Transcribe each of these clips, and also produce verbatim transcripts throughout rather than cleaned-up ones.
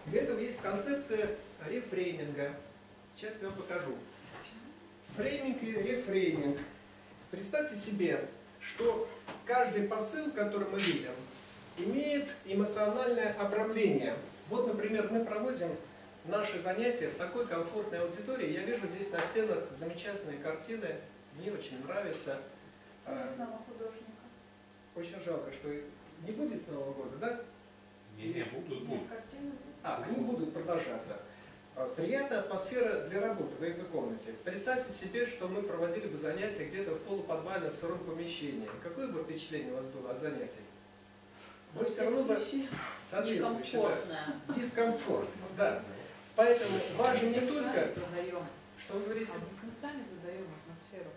Для этого есть концепция рефрейминга. Сейчас я вам покажу. Фрейминг и рефрейминг. Представьте себе, что каждый посыл, который мы видим, имеет эмоциональное обрамление. Вот, например, мы проводим наши занятия в такой комфортной аудитории. Я вижу здесь на стенах замечательные картины. Мне очень нравится. Местного художника. Очень жалко, что не будет с Нового года, да? Не, не, будут, будут. А, они будут продолжаться. Приятная атмосфера для работы в этой комнате. Представьте себе, что мы проводили бы занятия где-то в полуподвальном сыром помещении. Какое бы впечатление у вас было от занятий? Вы все равно бы соответствующее, да, дискомфорт. Да. Поэтому важно не только... Что вы говорите? Мы сами задаем атмосферу.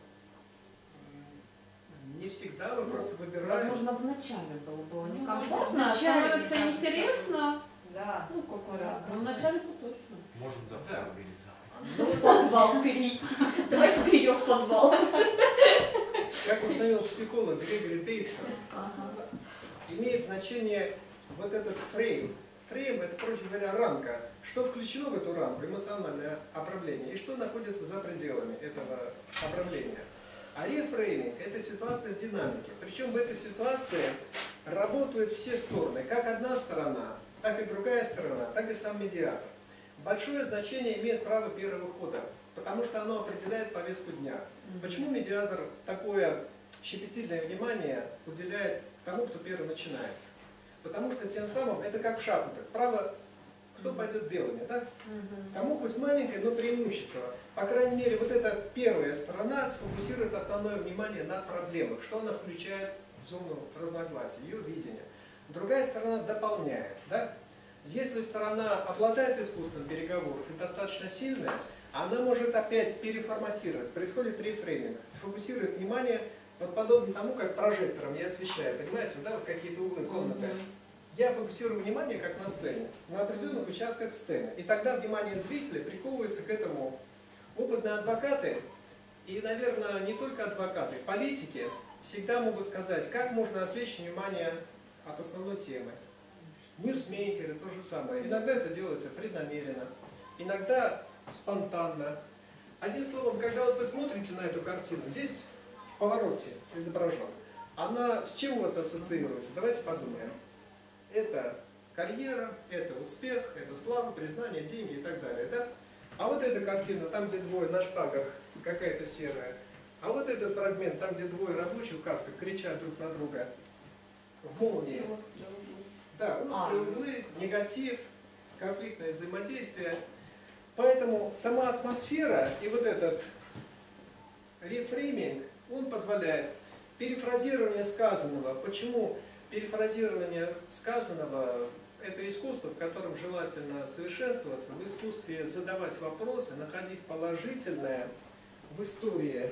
Не всегда, вы просто выбираете. Возможно, вначале было, было Ну, некомфортно, вначале становится интересно. Да. Ну, как вариант. Но вначале точно. Можем завтра Да. организовать. В подвал перейти. Давайте перейдем в подвал. Как установил психолог Грегори Бейтсон, Ага. имеет значение вот этот фрейм. Фрейм — это, проще говоря, рамка. Что включено в эту рамку? Эмоциональное оправление. И что находится за пределами этого оправления. А рефрейминг — это ситуация динамики. Причем в этой ситуации работают все стороны. Как одна сторона, так и другая сторона, так и сам медиатор. Большое значение имеет право первого хода, потому что оно определяет повестку дня. Почему медиатор такое щепетильное внимание уделяет тому, кто первый начинает? Потому что тем самым это как в шахматах. Право, кто пойдет белыми, да? Тому хоть маленькое, но преимущество. По крайней мере, вот эта первая сторона сфокусирует основное внимание на проблемах, что она включает в зону разногласий, ее видение. Другая сторона дополняет, да? Если сторона обладает искусством переговоров и достаточно сильная, она может опять переформатировать. Происходит рефрейминг, сфокусирует внимание, вот подобно тому, как прожектором я освещаю, понимаете, да, вот какие-то углы комнаты. Я фокусирую внимание, как на сцене, на определенных участках сцены. И тогда внимание зрителя приковывается к этому. Опытные адвокаты, и, наверное, не только адвокаты, политики всегда могут сказать, как можно отвлечь внимание от основной темы. Ньюсмейкеры то же самое. Иногда это делается преднамеренно, иногда спонтанно. Одним словом, когда вот вы смотрите на эту картину, здесь в повороте изображен, она с чем у вас ассоциируется? Давайте подумаем. Это карьера, это успех, это слава, признание, деньги и так далее. Да? А вот эта картина, там, где двое на шпагах, какая-то серая. А вот этот фрагмент, там, где двое рабочих в касках кричат друг на друга в молнии. Да, острые углы, негатив, конфликтное взаимодействие. Поэтому сама атмосфера и вот этот рефрейминг, он позволяет перефразирование сказанного. Почему перефразирование сказанного — это искусство, в котором желательно совершенствоваться, в искусстве задавать вопросы, находить положительное в истории,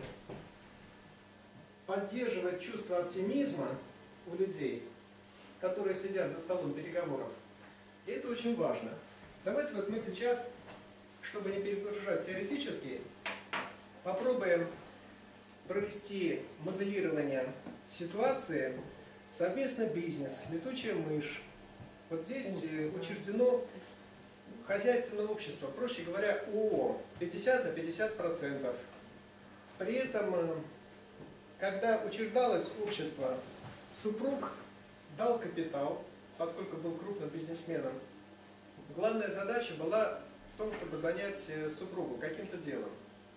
поддерживать чувство оптимизма у людей, которые сидят за столом переговоров. И это очень важно. Давайте вот мы сейчас, чтобы не перегружать теоретически, попробуем провести моделирование ситуации. Соответственно, бизнес, летучая мышь. Вот здесь учреждено хозяйственное общество, проще говоря, ООО, пятьдесят на пятьдесят процентов. При этом, когда учреждалось общество, супруг дал капитал, поскольку был крупным бизнесменом. Главная задача была в том, чтобы занять супругу каким-то делом.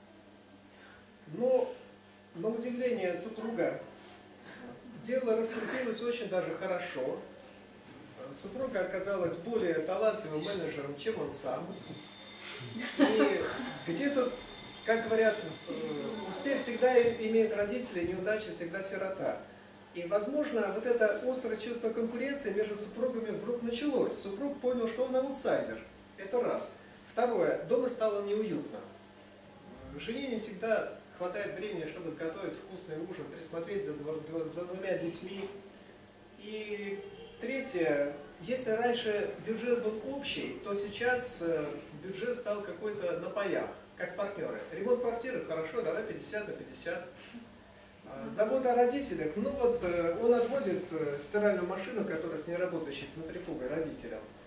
Но, на удивление супруга, дело раскрутилось очень даже хорошо. Супруга оказалась более талантливым менеджером, чем он сам. И где тут, как говорят, успех всегда имеет родителей, неудача всегда сирота. И, возможно, вот это острое чувство конкуренции между супругами вдруг началось. Супруг понял, что он аутсайдер. Это раз. Второе. Дома стало неуютно. Жене не всегда хватает времени, чтобы сготовить вкусный ужин, присмотреть за, дво, за двумя детьми. И третье. Если раньше бюджет был общий, то сейчас бюджет стал какой-то на паях, как партнеры. Ремонт квартиры, хорошо, давай пятьдесят на пятьдесят. Забота о родителях, ну вот он отвозит стиральную машину, которая с неработающей центрифугой родителям.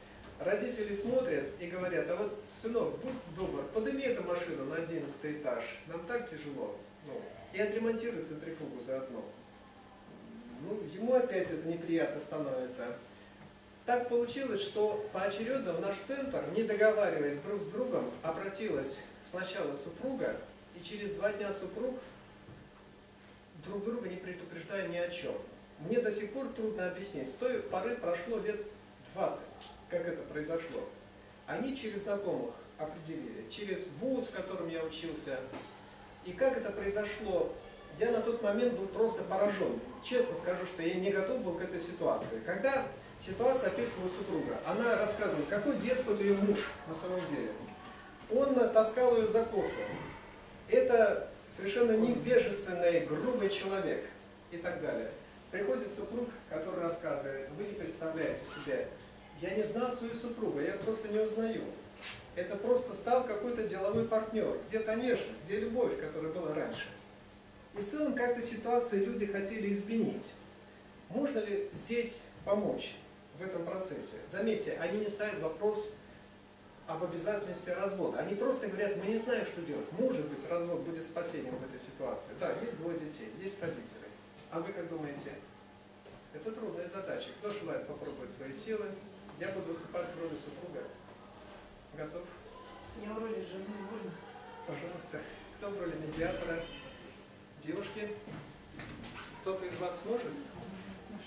Родители смотрят и говорят: а вот, сынок, будь добр, подними эту машину на одиннадцатый этаж, нам так тяжело. Ну, и отремонтируй центрифугу заодно. Ну, ему опять это неприятно становится. Так получилось, что поочередно в наш центр, не договариваясь друг с другом, обратилась сначала супруга, и через два дня супруг, друг друга не предупреждая ни о чем. Мне до сих пор трудно объяснить. С той поры прошло лет двадцать, как это произошло. Они через знакомых определили, через вуз, в котором я учился. И как это произошло, я на тот момент был просто поражен. Честно скажу, что я не готов был к этой ситуации. Когда ситуация описывала супруга, она рассказывала, какой деспот ее муж на самом деле. Он таскал ее за косу. Это совершенно невежественный, грубый человек и так далее. Приходит супруг, который рассказывает: вы не представляете себе, я не знал свою супругу, я просто не узнаю. Это просто стал какой-то деловой партнер. Где, конечно, где любовь, которая была раньше. И в целом как-то ситуации люди хотели изменить. Можно ли здесь помочь в этом процессе? Заметьте, они не ставят вопрос об обязательности развода. Они просто говорят: мы не знаем, что делать. Может быть, развод будет спасением в этой ситуации. Да, есть двое детей, есть родители. А вы как думаете? Это трудная задача. Кто желает попробовать свои силы? Я буду выступать в роли супруга. Готов? Я в роли жены, можно? Пожалуйста. Кто в роли медиатора? Девушки? Кто-то из вас сможет?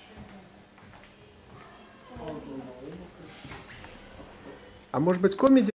А может быть, комедия?